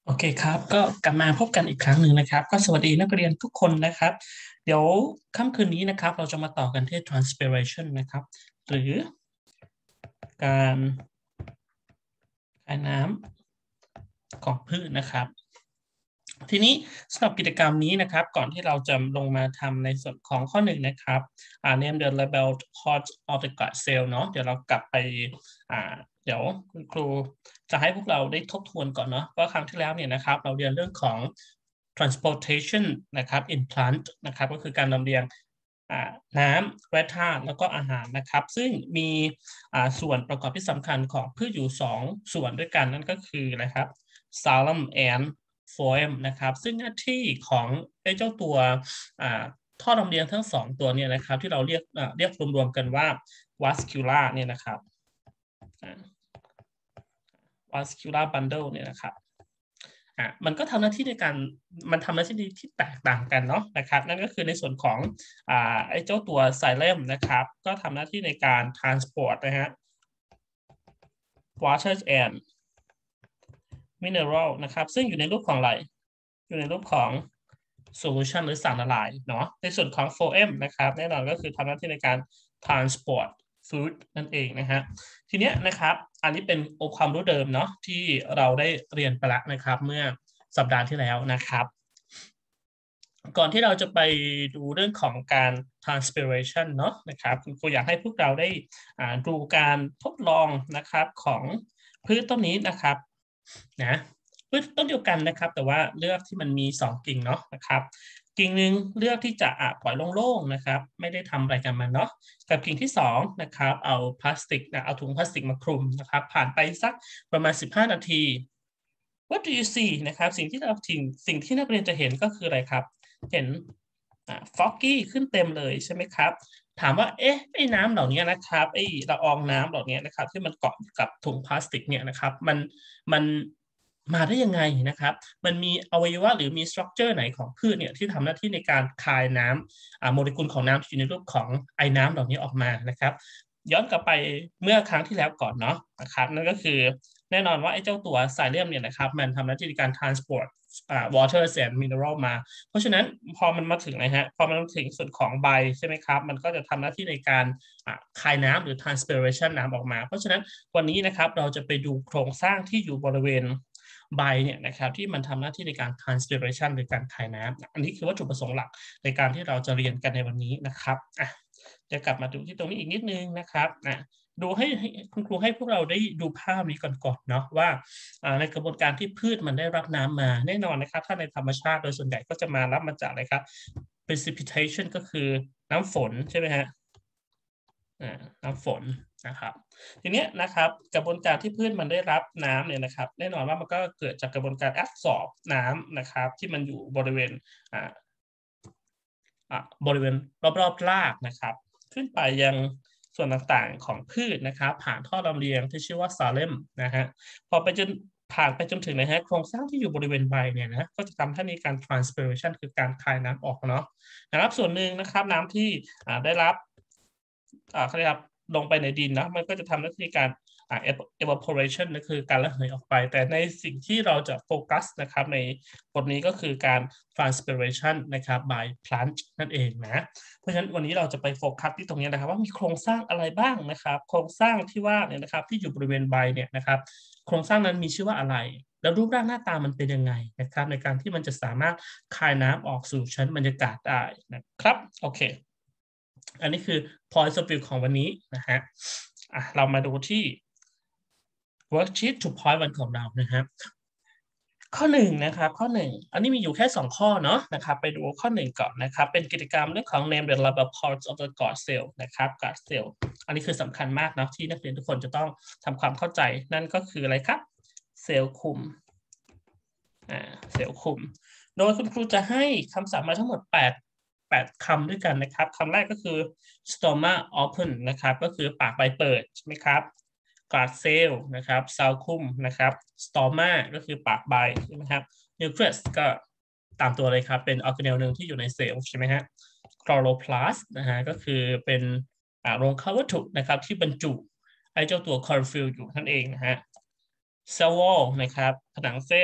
โอเคครับก็กลับมาพบกันอีกครั้งหนึ่งนะครับก็สวัสดีนักเรียนทุกคนนะครับเดี๋ยวค่ำคืนนี้นะครับเราจะมาต่อกันที่ transpiration นะครับหรือการคายน้ำของพืชนะครับทีนี้สำหรับกิจกรรมนี้นะครับก่อนที่เราจะลงมาทำในส่วนของข้อหนึ่งนะครับname the labeled parts of the gut cell เนาะเดี๋ยวเรากลับไปเดี๋ยวคุณครูจะให้พวกเราได้ทบทวนก่อนเนาะว่าครั้งที่แล้วเนี่ยนะครับเราเรียนเรื่องของ transportation นะครับ in plant นะครับก็คือการลำเลียงน้ำแร่ธาตุแล้วก็อาหารนะครับซึ่งมีส่วนประกอบที่สำคัญของพืชอยู่2ส่วนด้วยกันนั่นก็คืออะไรครับ xylem and phloem นะครับซึ่งหน้าที่ของเจ้าตัวท่อลำเลียงทั้ง2ตัวเนี่ยนะครับที่เราเรียกรวมๆกันว่า vascular เนี่ยนะครับ vascular bundle เนี่ยนะครับมันก็ทำหน้าที่ในการมันทำหน้าที่ที่แตกต่างกันเนาะนะครับนั่นก็คือในส่วนของไอ้เจ้าตัวไซเลมนะครับก็ทำหน้าที่ในการ transport นะฮะ water and mineral นะครับซึ่งอยู่ในรูปของอะไรอยู่ในรูปของ solution หรือสารละลายเนาะในส่วนของ phloem นะครับแน่นอนก็คือทำหน้าที่ในการ transport food นั่นเองนะฮะทีเนี้ยนะครับอันนี้เป็นความรู้เดิมเนาะที่เราได้เรียนไปแล้วนะครับเมื่อสัปดาห์ที่แล้วนะครับก่อนที่เราจะไปดูเรื่องของการ transpiration เนาะนะครับคุณครูอยากให้พวกเราได้ดูการทดลองนะครับของพืชต้นนี้นะครับนะพืชต้นเดียวกันนะครับแต่ว่าเลือกที่มันมี2กิ่งเนาะนะครับกิ่งหนึ่งเลือกที่จะปล่อยโล่งๆนะครับไม่ได้ทำอะไรกับมันเนาะกับกิ่งที่2นะครับเอาพลาสติกเอาถุงพลาสติกมาคลุมนะครับผ่านไปสักประมาณ15นาที What do you see นะครับสิ่งที่นักเรียนจะเห็นก็คืออะไรครับเห็นฟอกกี้ขึ้นเต็มเลยใช่ไหมครับถามว่าเอ๊ะไอ้น้ำเหล่านี้นะครับไอ้ละอองน้ำเหล่านี้นะครับที่มันเกาะกับถุงพลาสติกเนี่ยนะครับมันมาได้ยังไงนะครับมันมีอวัยวะหรือมีสตรัคเจอร์ไหนของพืชเนี่ยที่ทำหน้าที่ในการคายน้ำโมเลกุลของน้ำที่อยู่ในรูปของไอ้น้ำเหล่านี้ออกมานะครับย้อนกลับไปเมื่อครั้งที่แล้วก่อนเนาะนะครับนั่นก็คือแน่นอนว่าไอ้เจ้าตัวไซเลียมเนี่ยนะครับมันทำหน้าที่ในการ transport water and mineral มาเพราะฉะนั้นพอมันมาถึงนะฮะพอมันถึงส่วนของใบใช่ไหมครับมันก็จะทำหน้าที่ในการคายน้ำหรือ transpiration น้ำออกมาเพราะฉะนั้นวันนี้นะครับเราจะไปดูโครงสร้างที่อยู่บริเวณใบเนี่ยนะครับที่มันทำหน้าที่ในการ transpiration หรือการคายน้ำอันนี้คือวัตถุประสงค์หลักในการที่เราจะเรียนกันในวันนี้นะครับจะกลับมาดูที่ตรงนี้อีกนิดนึงนะครับดูให้คุณครูให้พวกเราได้ดูภาพนี้ก่อนเนาะว่าในกระบวนการที่พืชมันได้รับน้ำมาแน่นอนนะครับถ้าในธรรมชาติโดยส่วนใหญ่ก็จะมารับมาจากอะไรครับ precipitation ก็คือน้ำฝนใช่ไหมฮะน้ำฝนนะครับทีนี้นะครับกระบวนการที่พืชมันได้รับน้ำเนี่ยนะครับแน่นอนว่ามันก็เกิดจากกระบวนการแอบสอบน้ำนะครับที่มันอยู่บริเวณรอบๆรากนะครับขึ้นไปยังส่วนต่างๆของพืชนะครับผ่านท่อลำเลียงที่ชื่อว่าซาเลมนะฮะพอไปจนผ่านไปจนถึงนะฮะโครงสร้างที่อยู่บริเวณใบเนี่ยนะก็จะทำให้มีการ transpiration คือการคายน้ำออกเนาะนะครับส่วนหนึ่งนะครับน้ำที่ได้รับเขาเรียกครับลงไปในดินนะมันก็จะทำหน้าที่การevaporation ก็คือการระเหยออกไปแต่ในสิ่งที่เราจะโฟกัสนะครับในบทนี้ก็คือการ transpiration นะครับ by plant นั่นเองนะเพราะฉะนั้นวันนี้เราจะไปโฟกัสที่ตรงนี้นะครับว่ามีโครงสร้างอะไรบ้างนะครับโครงสร้างที่ว่าเนี่ยนะครับที่อยู่บริเวณใบเนี่ยนะครับโครงสร้างนั้นมีชื่อว่าอะไรแล้วรูปร่างหน้าตามันเป็นยังไงนะครับในการที่มันจะสามารถคายน้ำออกสู่ชั้นบรรยากาศได้นะครับโอเคอันนี้คือ point of view ของวันนี้นะฮะเรามาดูที่ worksheet to point วันของเรานะครับข้อ1นะครับข้อ1อันนี้มีอยู่แค่2ข้อเนาะนะครับไปดูข้อ1ก่อนนะครับเป็นกิจกรรมเรื่องของ name the label parts of the guard cell นะครับ guard cell อันนี้คือสำคัญมากเนาะที่นักเรียนทุกคนจะต้องทำความเข้าใจนั่นก็คืออะไรครับเซลล์คุมเซลล์คุมโดยคุณครูจะให้คำศัพท์มาทั้งหมด8คำด้วยกันนะครับคำแรกก็คือ stoma open นะครับก็คือปากใบเปิดใช่ไหมครับguard cell นะครับเซลล์คุมนะครับ stoma ก็คือปากใบใช่ไหมครับ nucleus ก็ตามตัวเลยครับเป็นออร์แกเนลหนึ่งที่อยู่ในเซลล์ใช่ไหมฮะ chloroplast นะฮะก็คือเป็นโรงเข้าวัตถุนะครับที่บรรจุไอ้เจ้าตัว chlorophyll อยู่นั่นเองนะฮะ cell wall นะครับผนังเซลล์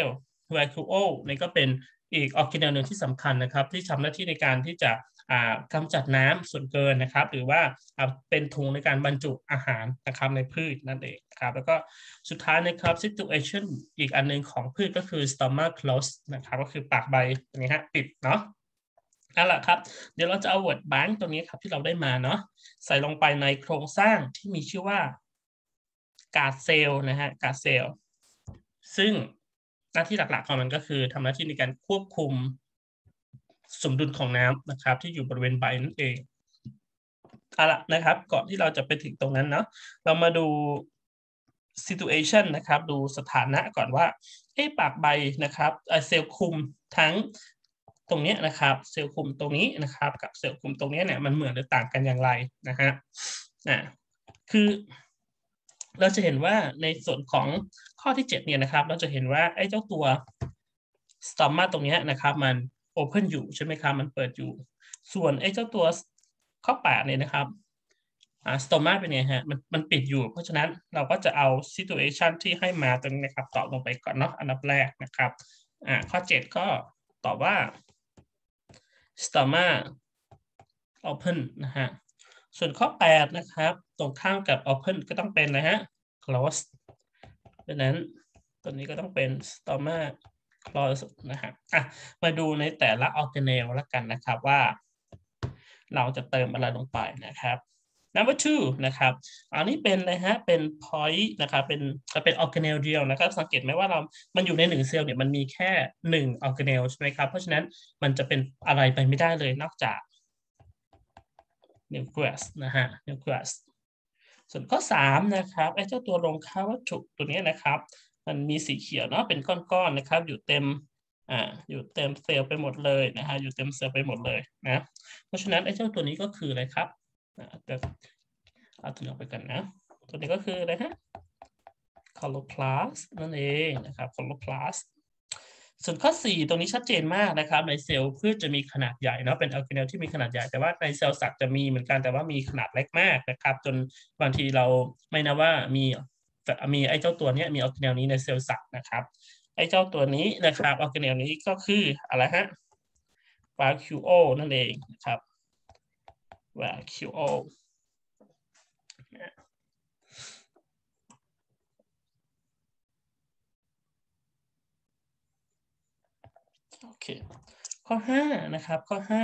vacuole นี่ก็เป็นอีกออร์แกเนลหนึ่งที่สำคัญนะครับที่ทำหน้าที่ในการที่จะกำจัดน้ำส่วนเกินนะครับหรือว่าเป็นถุงในการบรรจุอาหารนะครับในพืชนั่นเองครับแล้วก็สุดท้ายนะครับ situation อีกอันหนึ่งของพืชก็คือ stomach close นะครับก็คือปากใบอย่างนี้ฮะปิดเนาะนั่นแหละครับเดี๋ยวเราจะเอา word bank ตรงนี้ครับที่เราได้มาเนาะใส่ลงไปในโครงสร้างที่มีชื่อว่าการ์ดเซลล์นะฮะการ์ดเซลล์ซึ่งหน้าที่หลักๆของมันก็คือทำหน้าที่ในการควบคุมสมดุลของน้ำนะครับที่อยู่บริเวณใบนั่นเองเอาละนะครับก่อนที่เราจะไปถึงตรงนั้นเนาะเรามาดู situation นะครับดูสถานะก่อนว่าปากใบนะครับเซลล์คุมทั้งตรงนี้นะครับเซลล์คุมตรงนี้นะครับกับเซลล์คุมตรงนี้เนี่ยมันเหมือนหรือต่างกันอย่างไรนะฮะคือเราจะเห็นว่าในส่วนของข้อที่7เนี่ยนะครับเราจะเห็นว่าไอ้เจ้าตัว stomma ตรงนี้นะครับมัน open อยู่ใช่ไหมครับมันเปิดอยู่ส่วนไอ้เจ้าตัวข้อ8เนี่ยนะครับstomma เป็นไงฮะมันปิดอยู่เพราะฉะนั้นเราก็จะเอา situation ที่ให้มาตรงนี้นะครับตอบลงไปก่อนเนาะอันดับแรกนะครับข้อ7ก็ตอบว่า stomma open นะฮะส่วนข้อ8นะครับตรงข้ามกับ open ก็ต้องเป็นนะฮะ close ดังนั้นตัวนี้ก็ต้องเป็น stomma close นะฮะมาดูในแต่ละ organelle แล้วกันนะครับว่าเราจะเติมอะไรลงไปนะครับ number 2นะครับอันนี้เป็นนะฮะเป็น point นะครับเป็น organelle เดียวนะครับสังเกตไหมว่ามันอยู่ใน1เซลล์เนี่ยมันมีแค่1 organelle ใช่ไหมครับเพราะฉะนั้นมันจะเป็นอะไรไปไม่ได้เลยนอกจาก nucleus นะฮะ nucleus ส่วนข้อ3นะครับไอ้เจ้าตัวโรงฆ่าวัตถุตัวนี้นะครับมันมีสีเขียวเนาะเป็นก้อนๆนะครับอยู่เต็มเซลล์ไปหมดเลยนะฮะอยู่เต็มเซลล์ไปหมดเลยนะเพราะฉะนั้นไอ้เจ้าตัวนี้ก็คืออะไรครับเดี๋ยวเอาตัวนี้ออกไปกันนะตัวนี้ก็คืออะไรฮะ chloroplast นั่นเองนะครับ chloroplast ส่วนข้อ4ตรงนี้ชัดเจนมากนะครับในเซลล์พืชจะมีขนาดใหญ่เนาะเป็นออร์แกเนลที่มีขนาดใหญ่แต่ว่าในเซลล์สัตว์จะมีเหมือนกันแต่ว่ามีขนาดเล็กมากนะครับจนบางทีเราไม่นะว่ามีไอ้เจ้าตัวนี้มีออร์แกเนลนี้ในเซลล์สัตว์นะครับไอ้เจ้าตัวนี้นะครับออร์แกเนลนี้ก็คืออะไรฮะ vacuole นั่นเองนะครับ vacuoleโอเคข้อ5นะครับข้อ5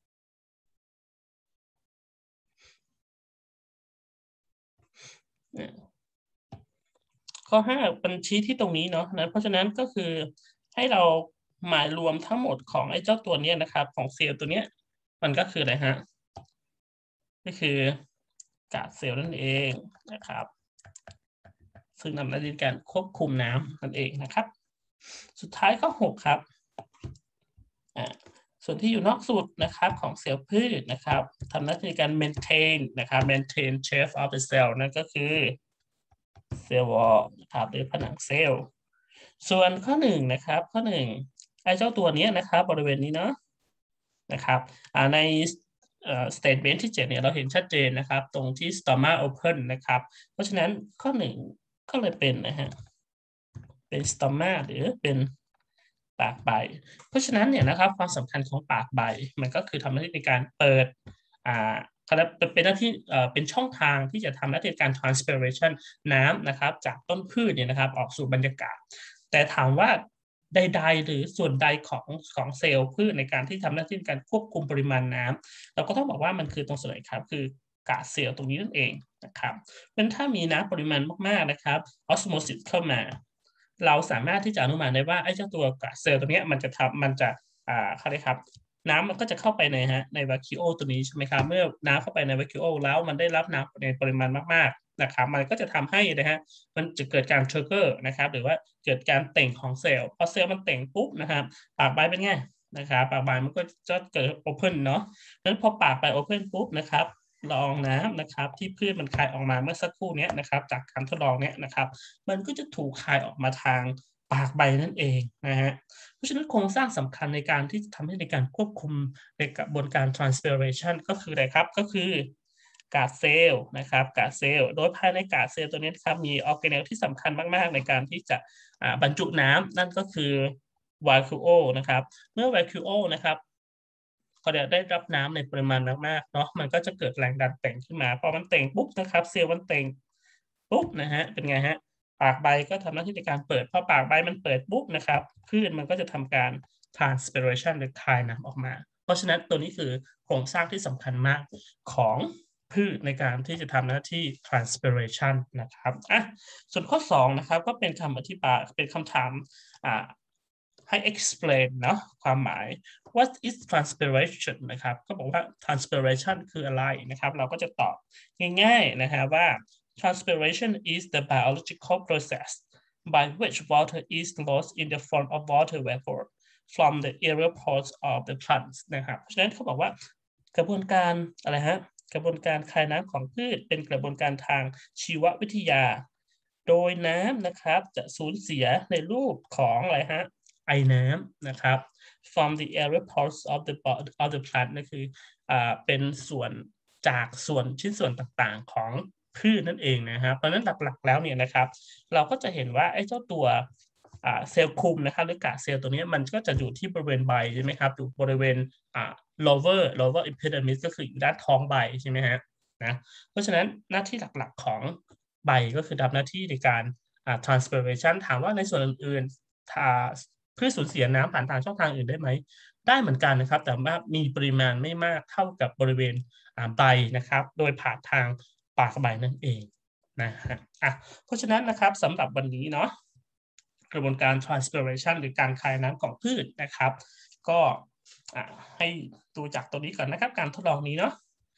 ข้อ5เป็นชี้ที่ตรงนี้เนาะนะเพราะฉะนั้นก็คือให้เราหมายรวมทั้งหมดของไอ้เจ้าตัวนี้นะครับของเซลล์ตัวนี้มันก็คืออะไรฮะก็คือกากเซลล์นั่นเองนะครับซึ่งทำหน้าที่การควบคุมน้ำนั่นเองนะครับสุดท้ายข้อ6ครับส่วนที่อยู่นอกสุดนะครับของเซลล์พืชนะครับทำหน้าที่การ maintain นะครับ maintain shape of the cell นั่นก็คือเซลล์วอลนะครับหรือผนังเซลล์ส่วนข้อ1นะครับข้อ1ไอ้เจ้าตัวนี้นะครับบริเวณนี้เนาะนะครับในstatement ที่7เนี่ยเราเห็นชัดเจนนะครับตรงที่ stomach open นะครับเพราะฉะนั้นข้อ1ก็เลยเป็นนะฮะเป็น stomach หรือเป็นปากใบเพราะฉะนั้นเนี่ยนะครับความสำคัญของปากใบมันก็คือทำหน้าที่ในการเปิดเป็นหน้าที่เป็นช่องทางที่จะทำหน้าที่การ transpiration น้ำนะครับจากต้นพืชเนี่ยนะครับออกสู่บรรยากาศแต่ถามว่าใดๆหรือส่วนใดของเซลล์พืชในการที่ทำหน้าที่การควบคุมปริมาณน้ำเราก็ต้องบอกว่ามันคือตรงส่วนไหนครับคือกากเซลล์ตรงนี้นั่นเองนะครับเพราะฉะนั้นถ้ามีน้ำปริมาณมากๆนะครับออสโมซิสเข้ามาเราสามารถที่จะอนุมานได้ว่าไอ้เจ้าตัวกากเซลล์ตัวนี้มันจะเขาเรียกครับน้ำมันก็จะเข้าไปในวาคิโอตัวนี้ใช่ไหมครับเมื่อน้ำเข้าไปในวาคิโอแล้วมันได้รับน้ำในปริมาณมากๆนะครับมันก็จะทำให้นะฮะมันจะเกิดการทริกเกอร์นะครับหรือว่าเกิดการเต่งของเซลล์พอเซลล์มันเต่งปุ๊บนะครับปากใบเป็นไงนะครับปากใบมันก็จะเกิดโอเพนเนาะนั้นพอปากใบโอเพนปุ๊บนะครับละอองน้ำนะครับที่พืชมันคายออกมาเมื่อสักครู่นี้นะครับจากการทดลองเนี้ยนะครับมันก็จะถูกคายออกมาทางปากใบนั่นเองนะฮะเพราะฉะนั้นโครงสร้างสำคัญในการที่ทำให้ในการควบคุมในกระบวนการ transpiration ก็คืออะไรครับก็คือกากเซลล์นะครับกากเซลล์โดยภายในกากเซลล์ตัวนี้ครับมีออร์แกเนลที่สำคัญมากๆในการที่จะบรรจุน้ำนั่นก็คือ vacuole นะครับเมื่อ vacuole นะครับพอได้รับน้ำในปริมาณมากๆเนาะมันก็จะเกิดแรงดันเต่งขึ้นมาพอมันเต่งปุ๊บนะครับเซลล์มันเต่งปุ๊บนะฮะเป็นไงฮะปากใบก็ทำหน้าที่ในการเปิดพอปากใบมันเปิดปุ๊บนะครับพืชมันก็จะทำการ transpiration หรือคายน้ำออกมาเพราะฉะนั้นตัวนี้คือโครงสร้างที่สำคัญมากของพืชในการที่จะทำหน้าที่ transpiration นะครับส่วนข้อ2นะครับก็เป็นคำอธิบายเป็นคำถามให้ explain เนาะความหมาย what is transpiration นะครับก็บอกว่า transpiration คืออะไรนะครับเราก็จะตอบง่ายๆนะฮะว่า transpiration is the biological process by which water is lost in the form of water vapor from the aerial pores of the plants นะครับเพราะฉะนั้นเขาบอกว่ากระบวนการอะไรฮะกระบวนการคายน้ำของพืชเป็นกระบวนการทางชีววิทยาโดยน้ำนะครับจะสูญเสียในรูปของอะไรฮะไอน้ำนะครับ from the aerial pores of the plant นั่นคือเป็นส่วนจากส่วนชิ้นส่วนต่างๆของพืชนั่นเองนะครับเพราะฉะนั้นหลักๆแล้วเนี่ยนะครับเราก็จะเห็นว่าไอ้เจ้าตัวเซลล์คุมนะครับหรือกากเซลล์ตัวนี้มันก็จะอยู่ที่บริเวณใบใช่ไหมครับอยู่บริเวณlower epidermis ก็คืออยู่ด้านท้องใบใช่ไหมฮะนะเพราะฉะนั้นหน้าที่หลักๆของใบก็คือทำหน้าที่ในการtranspiration ถามว่าในส่วนอื่นๆพืชสูญเสียน้ำผ่านทางช่องทางอื่นได้ไหมได้เหมือนกันนะครับแต่ว่ามีปริมาณไม่มากเท่ากับบริเวณใบนะครับโดยผ่านทางปากใบนั่นเองนะฮะเพราะฉะนั้นนะครับสำหรับวันนี้เนาะกระบวนการ transpiration หรือการคายน้ำของพืชนะครับก็ให้ดูจากตัวนี้ก่อนนะครับการทดลองนี้เนาะ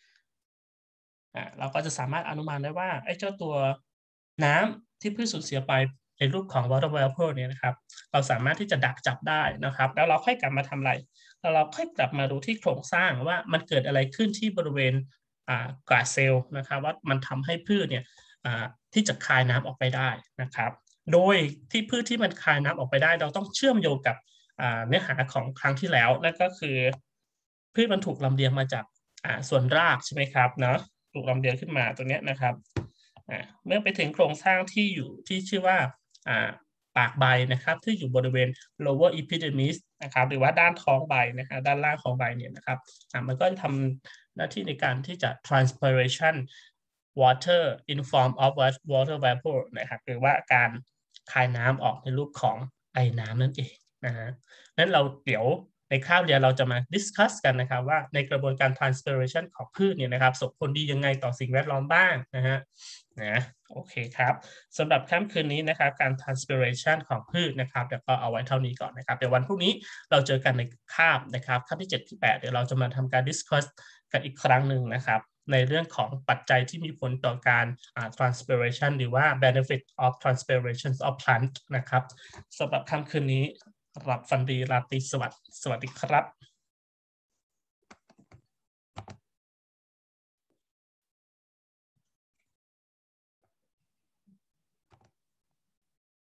เราก็จะสามารถอนุมานได้ว่าไอ้เจ้าตัวน้ำที่พืชสูญเสียไปในรูปของ water vapor เนี่ยนะครับเราสามารถที่จะดักจับได้นะครับแล้วเราค่อยกลับมาทำอะไรแล้วเราค่อยกลับมาดูที่โครงสร้างว่ามันเกิดอะไรขึ้นที่บริเวณกาเซลล์นะครับว่ามันทำให้พืชเนี่ยที่จะคายน้ำออกไปได้นะครับโดยที่พืชที่มันคายน้ำออกไปได้เราต้องเชื่อมโยงกับเนื้อหาของครั้งที่แล้วนั่นก็คือพืชมันถูกลำเลียงมาจากส่วนรากใช่ไหมครับเนาะถูกลำเลียงขึ้นมาตัวนี้นะครับเมื่อไปถึงโครงสร้างที่อยู่ที่ชื่อว่าปากใบนะครับที่อยู่บริเวณ lower epidermis นะครับหรือว่าด้านท้องใบนะครับด้านล่างของใบเนี่ยนะครับมันก็จะทำหน้าที่ในการที่จะ transpiration water in form of water vapor นะครับหรือว่าการคายน้ำออกในรูปของไอน้ำนั่นเองนะฮะนั้นเราเดี๋ยวในคาบเรียนเราจะมา discuss กันนะครับว่าในกระบวนการ transpiration ของพืชเนี่ยนะครับส่งผลดียังไงต่อสิ่งแวดล้อมบ้างนะฮะโอเคครับสำหรับค่ำคืนนี้นะครับการ transpiration ของพืชนะครับเดี๋ยวก็เอาไว้เท่านี้ก่อนนะครับเดี๋ยววันพรุ่งนี้เราเจอกันในคาบนะครับคาบที่7ที่8เดี๋ยวเราจะมาทำการ discuss กันอีกครั้งหนึ่งนะครับในเรื่องของปัจจัยที่มีผลต่อการ transpiration หรือว่า benefit of transpiration of plant นะครับสำหรับค่ำคืนนี้หลับฝันดีราตรีสวัสดิ์สวัสดีครับ